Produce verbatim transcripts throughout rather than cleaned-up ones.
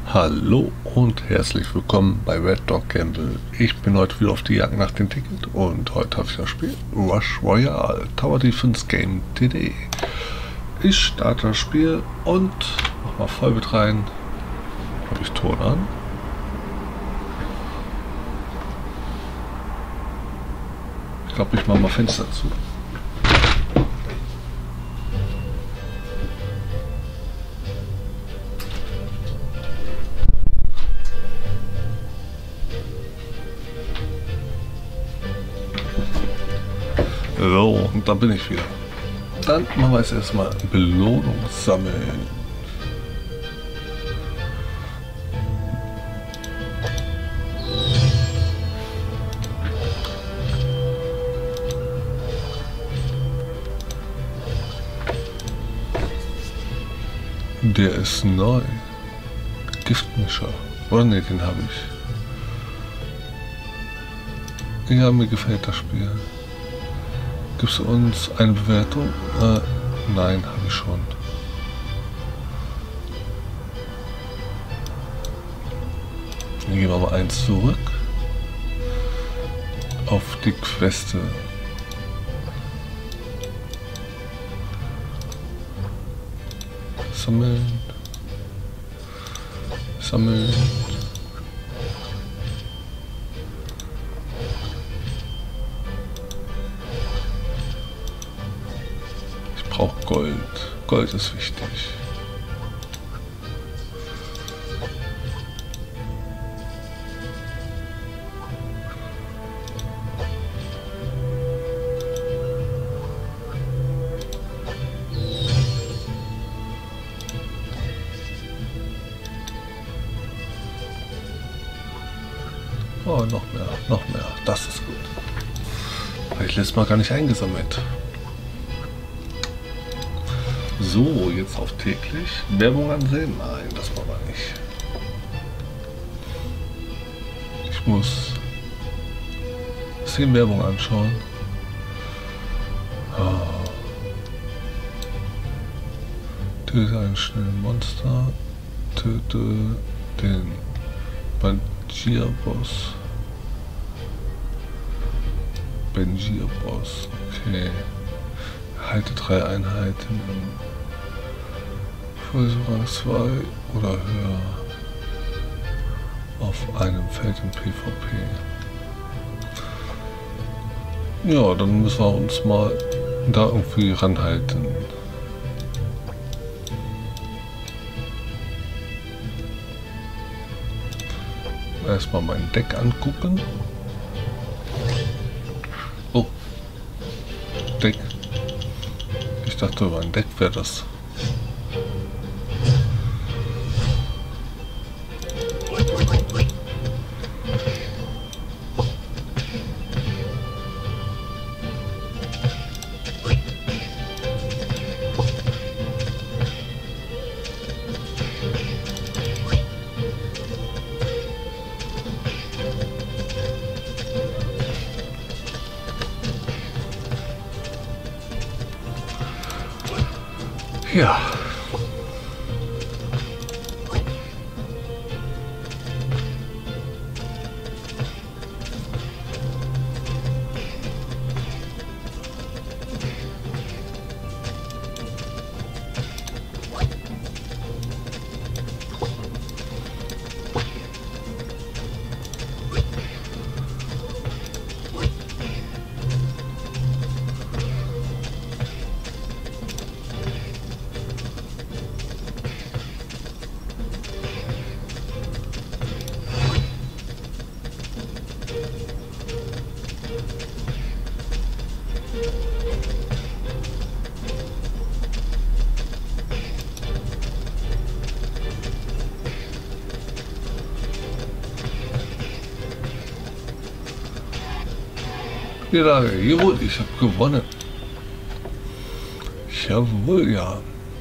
Hallo und herzlich willkommen bei Red Dog Gamble. Ich bin heute wieder auf die Jagd nach dem Ticket und heute habe ich das Spiel Rush Royale Tower Defense Game T D. Ich starte das Spiel und mach mal Vollbit rein. Habe ich Ton an? Ich glaube, ich mache mal Fenster zu. So, und da bin ich wieder. Dann machen wir jetzt erstmal Belohnung sammeln. Der ist neu. Giftmischer. Oder ne, den habe ich. Ja, mir gefällt das Spiel. Gibt es uns eine Bewertung? Äh, nein, habe ich schon. Dann gehen wir mal eins zurück. Auf die Queste. Sammeln. Sammeln. Ich brauche Gold. Gold ist wichtig. Oh, noch mehr, noch mehr. Das ist gut. Habe ich letztes Mal gar nicht eingesammelt. So, jetzt auf täglich. Werbung ansehen? Nein, das machen wir nicht. Ich muss zehn Werbung anschauen. Oh. Töte einen schnellen Monster. Töte den Benjir-Boss. Benjir-Boss, okay. Halte drei Einheiten Vollrang zwei oder höher auf einem Feld im PvP. Ja, dann müssen wir uns mal da irgendwie ranhalten. Erstmal mein Deck angucken. Oh, Deck. Ich dachte, mein Deck wäre das. Ja. Ja, jawohl, ich habe gewonnen. Jawohl, ja.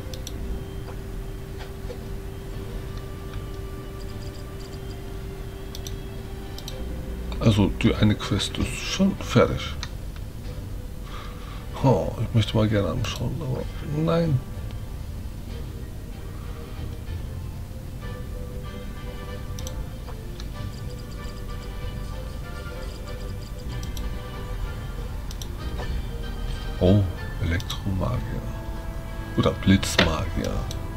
Also die eine Quest ist schon fertig. Oh, ich möchte mal gerne anschauen, aber nein. Oh, Elektromagier. Oder Blitzmagier.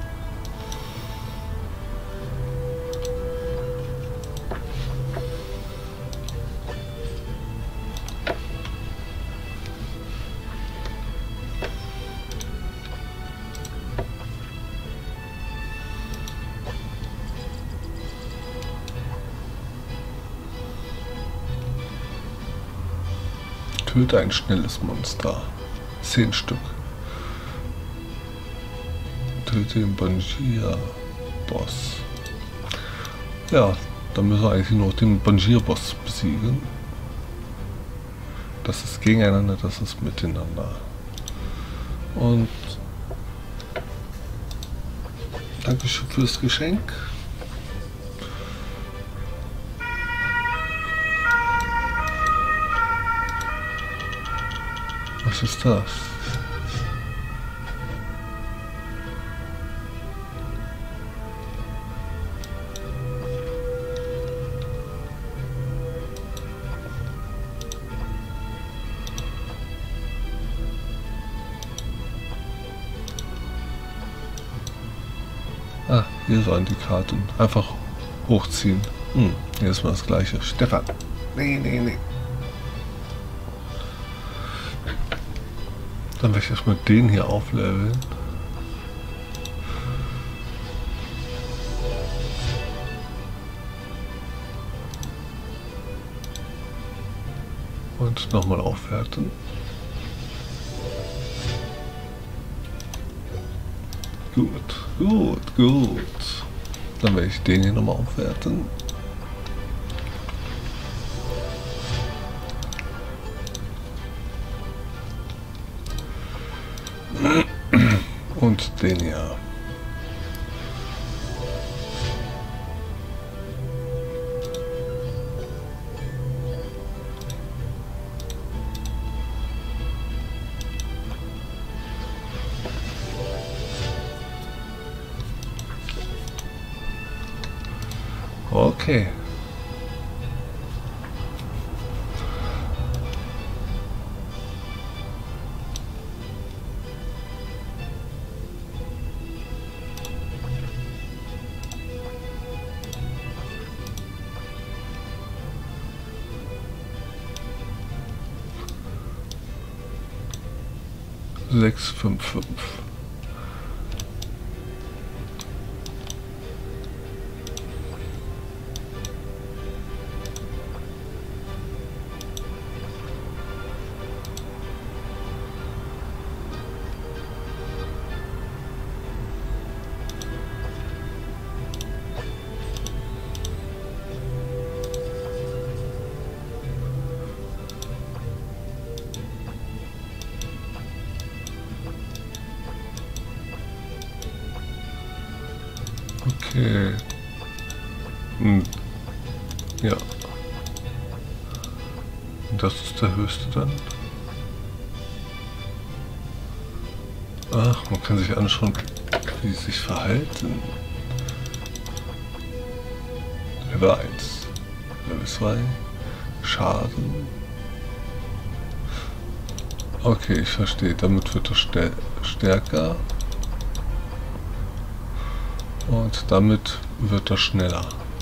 Töte ein schnelles Monster. Zehn Stück. Töte den Bangier-Boss. Ja, dann müssen wir eigentlich nur den Bangier-Boss besiegen. Das ist gegeneinander, das ist miteinander. Und Dankeschön fürs Geschenk. Was ist das? Ah, hier waren die Karten. Einfach hochziehen. Hm, hier ist mal das gleiche. Stefan. Nee, nee, nee. Dann werde ich erstmal den hier aufleveln. Und nochmal aufwerten. Gut, gut, gut. Dann werde ich den hier nochmal aufwerten. Und den hier. Okay. Sechs, fünf, fünf. Okay. Hm. Ja. Das ist der höchste dann. Ach, man kann sich anschauen, wie sie sich verhalten. Level eins. Level zwei. Schaden. Okay, ich verstehe. Damit wird er stärker. Und damit wird er schneller.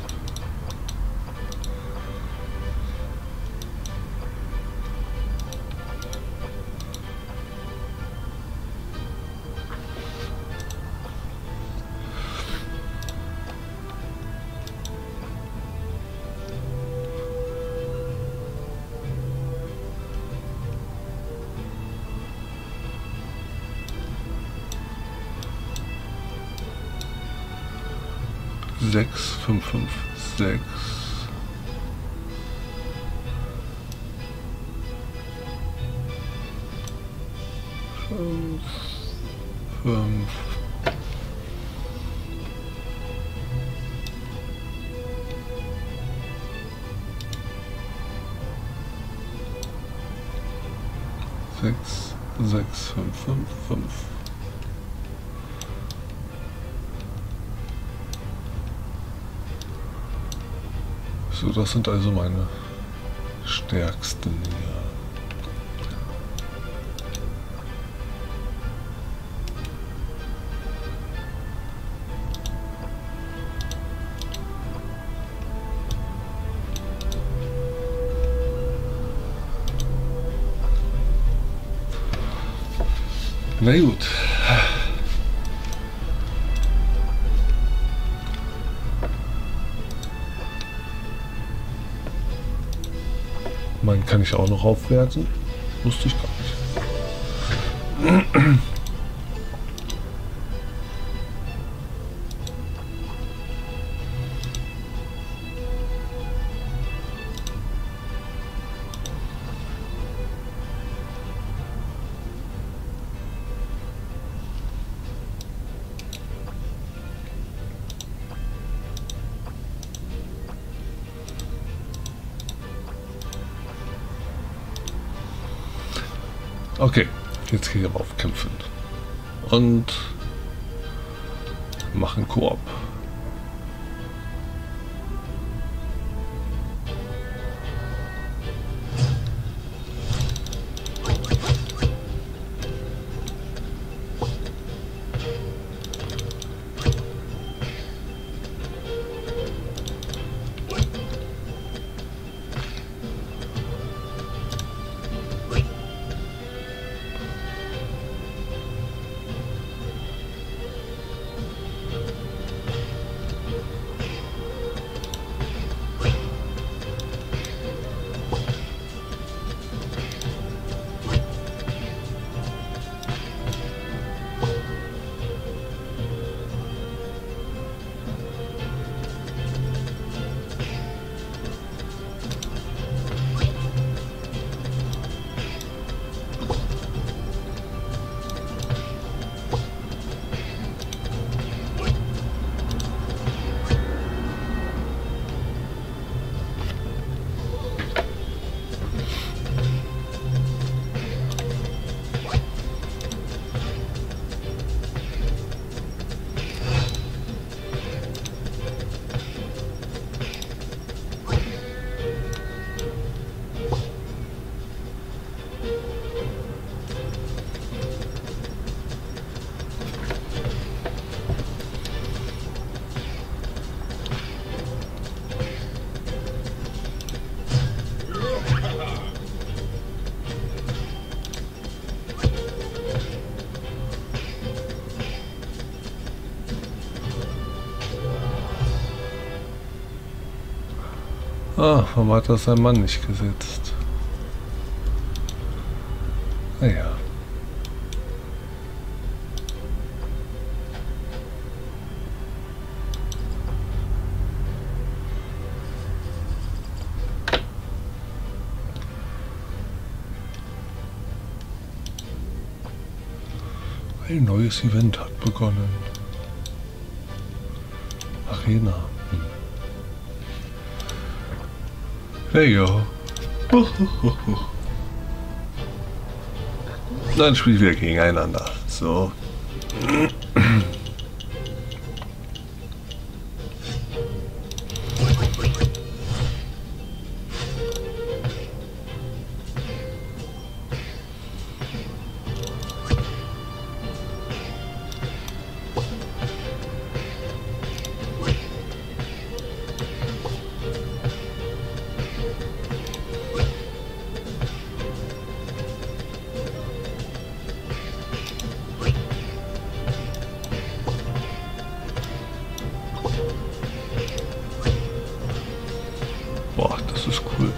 Sechs, fünf, fünf, sechs. Fünf, fünf. Sechs, sechs, fünf, fünf, fünf. So, das sind also meine stärksten hier. Na gut. Man kann ich auch noch aufwerten. Wusste ich gar nicht. Okay, jetzt gehe ich aber auf Kämpfen und machen Koop. Ah, warum hat das sein Mann nicht gesetzt? Naja. Ein neues Event hat begonnen. Arena. Hm. Hey, ja. Dann spielen wir gegeneinander. So. Boah, das ist cool.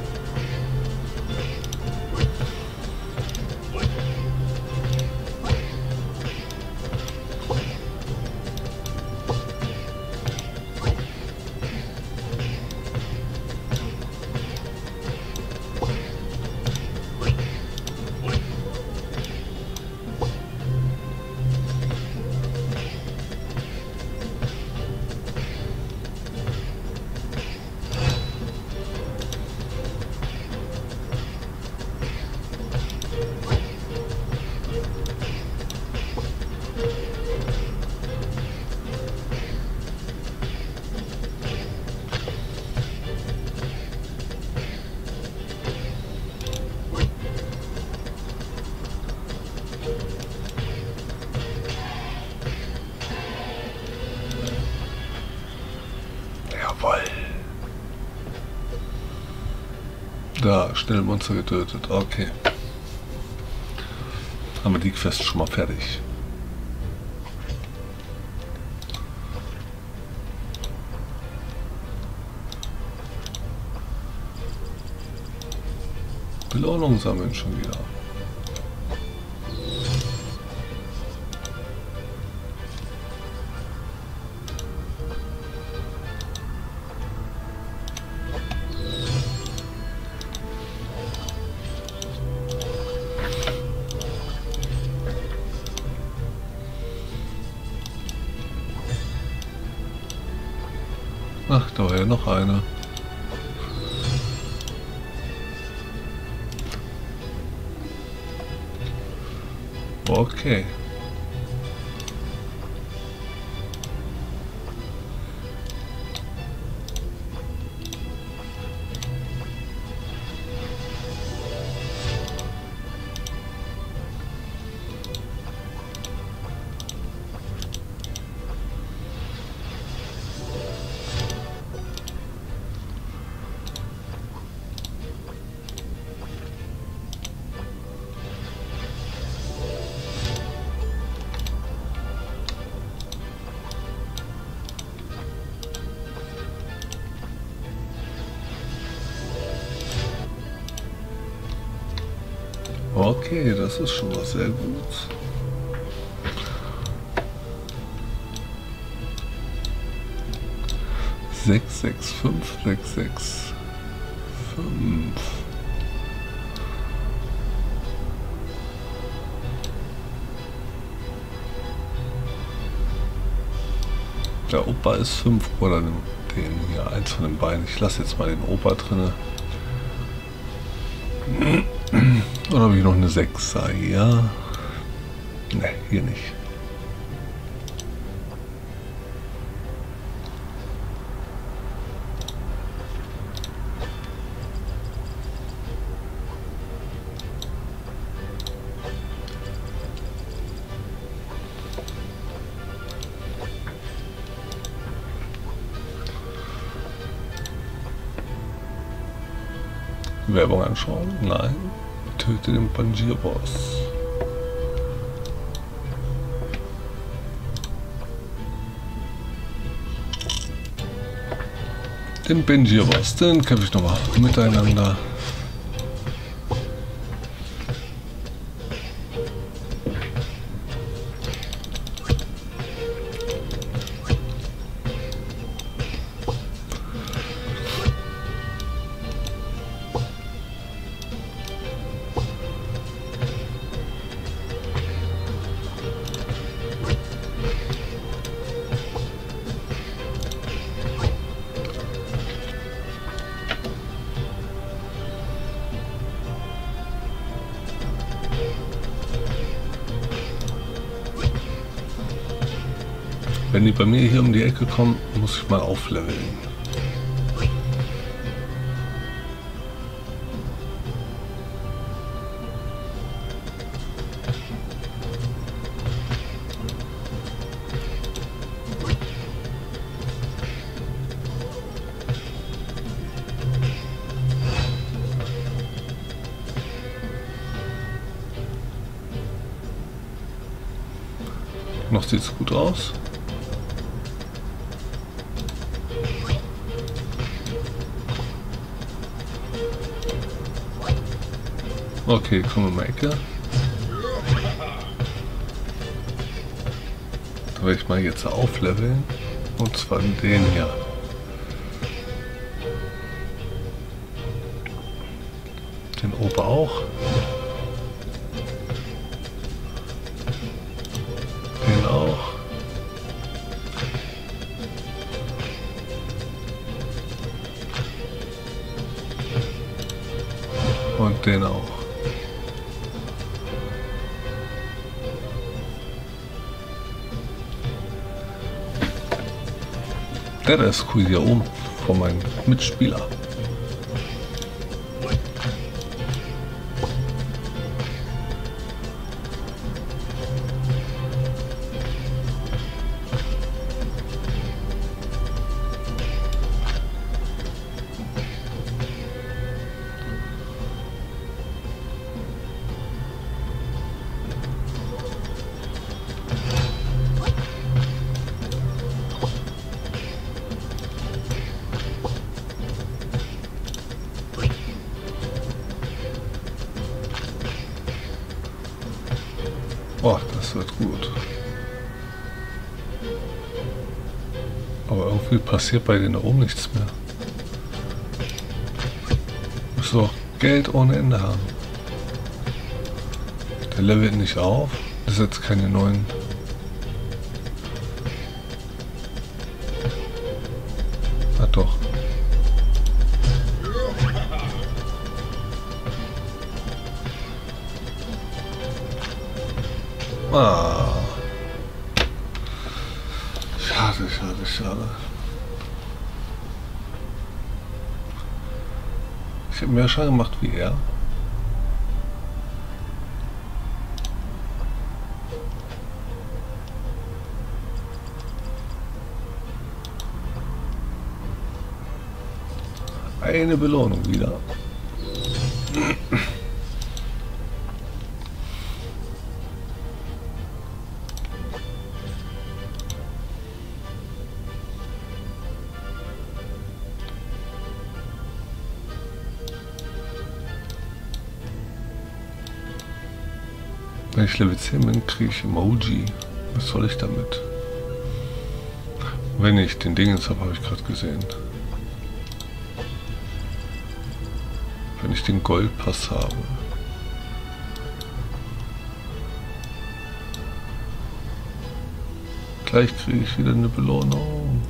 Jawohl. Da, schnell Monster getötet. Okay. Haben wir die Quest schon mal fertig. Belohnung sammeln schon wieder. Ach, da war ja noch eine. Okay. Okay, das ist schon mal sehr gut. Sechs, sechs, fünf, sechs, sechs, fünf. Der Opa ist fünf oder den hier, eins von den beiden. Ich lasse jetzt mal den Opa drinne. Oder habe ich noch eine sechser? Ja. Ne, hier nicht. Werbung anschauen? Nein. Töte den Banjir-Boss. Den Banjir-Boss, den kämpfe ich nochmal miteinander. Wenn die bei mir hier um die Ecke kommen, muss ich mal aufleveln. Noch sieht es gut aus. Okay, komm mal Ecke. Da werde ich mal jetzt aufleveln. Und zwar den hier. Den Opa auch. Den auch. Und den auch. Der, der ist cool hier oben von meinem Mitspieler. Oh, das wird gut. Aber irgendwie passiert bei denen oben nichts mehr. Muss doch Geld ohne Ende haben. Der levelt nicht auf. Das ist jetzt keine neuen. Ah doch. Ah. Schade, schade, schade. Ich habe mehr Schaden gemacht wie er. Eine Belohnung wieder. Wenn ich Level zehn bin, kriege ich Emoji. Was soll ich damit? Wenn ich den Dingens habe, habe ich gerade gesehen. Wenn ich den Goldpass habe. Gleich kriege ich wieder eine Belohnung.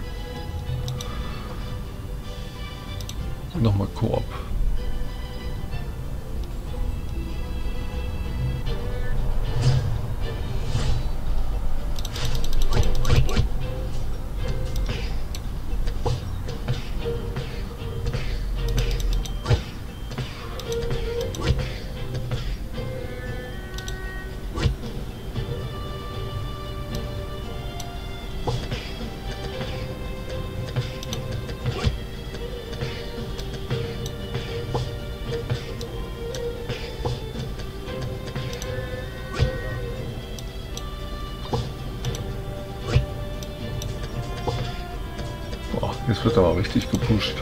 Nochmal Koop. Jetzt wird aber richtig gepusht.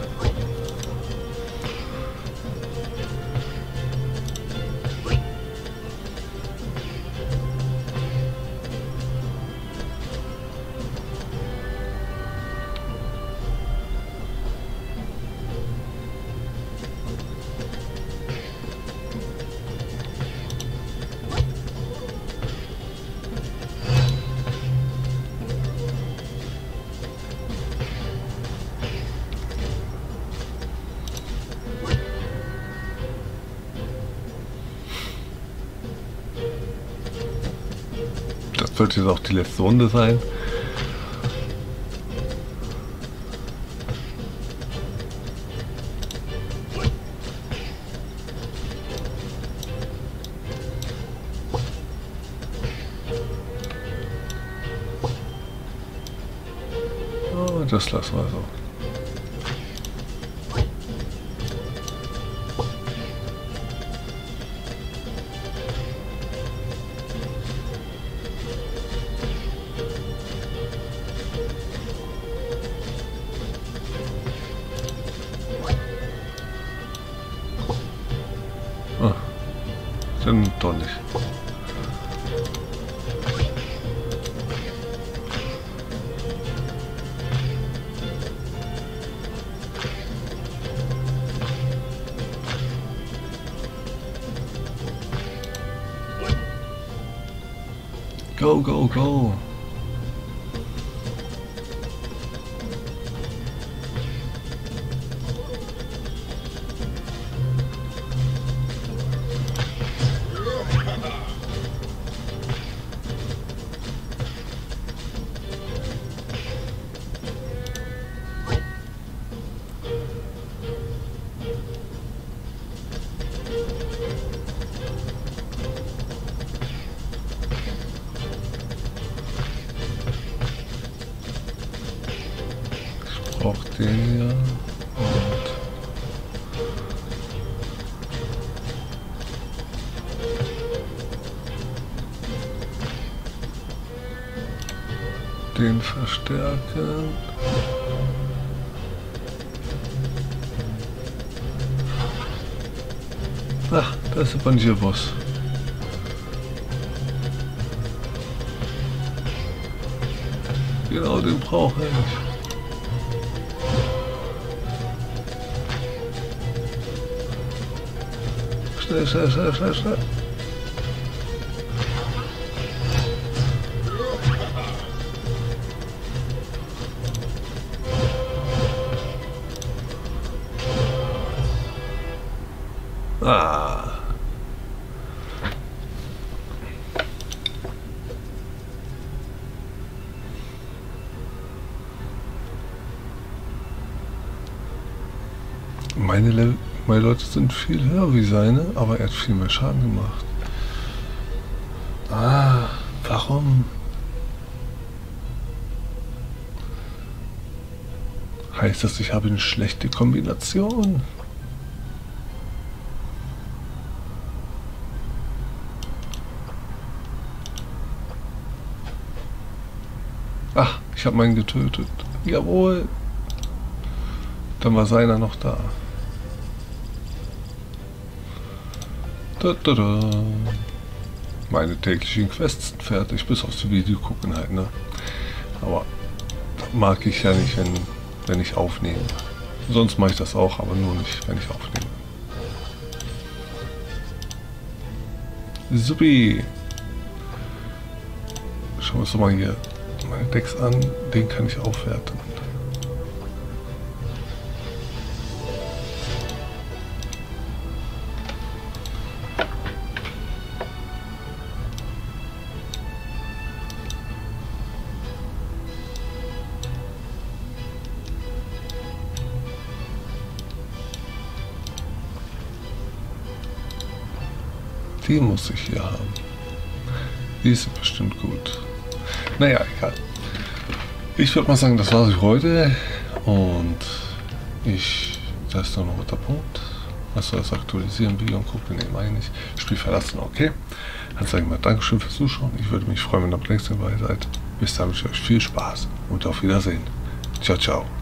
Das sollte jetzt auch die letzte Runde sein. Oh, das lassen wir so. Dann doch nicht. Go, go, go. Auch den hier und den verstärken. Ach, da ist der Bandier-Boss. Genau, den brauche ich. Schnell, schnell, schnell, schnell, schnell. Ah. Meine, Le meine Leute sind viel höher wie seine, aber er hat viel mehr Schaden gemacht. Ah, warum? Heißt das, ich habe eine schlechte Kombination? Ach, ich habe meinen getötet. Jawohl. Dann war seiner noch da. Da, da, da. Meine täglichen Quests sind fertig, bis aufs Video gucken halt, ne? Aber mag ich ja nicht, wenn, wenn ich aufnehme. Sonst mache ich das auch, aber nur nicht, wenn ich aufnehme. Supi! Schauen wir uns doch mal hier meine Decks an. Den kann ich aufwerten. Die muss ich hier haben. Die ist bestimmt gut. Naja, egal. Ich würde mal sagen, das war's für heute. Und ich... Da ist noch ein roter Punkt. Was soll das aktualisieren? Video und gucken? Ne, meine ich. Spiel verlassen, okay. Dann sage ich mal Dankeschön fürs Zuschauen. Ich würde mich freuen, wenn ihr beim nächsten Mal seid. Bis dann wünsche ich euch viel Spaß und auf Wiedersehen. Ciao, ciao.